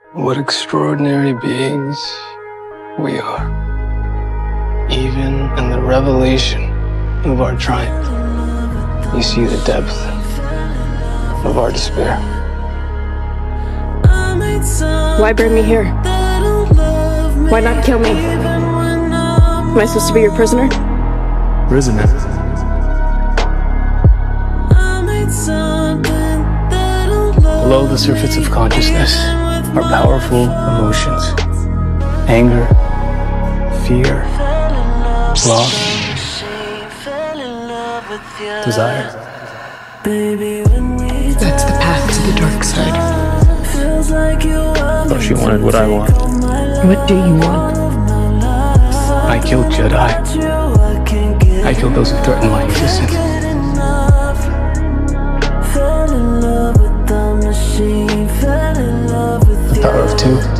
What extraordinary beings we are. Even in the revelation of our triumph, you see the depth of our despair. Why bring me here? Why not kill me? Am I supposed to be your prisoner? Prisoner? Below the surface of consciousness are powerful emotions. Anger, fear, love, desire. That's the path to the dark side. Thought she wanted what I want. What do you want? I killed Jedi. I killed those who threatened my existence. The power of two.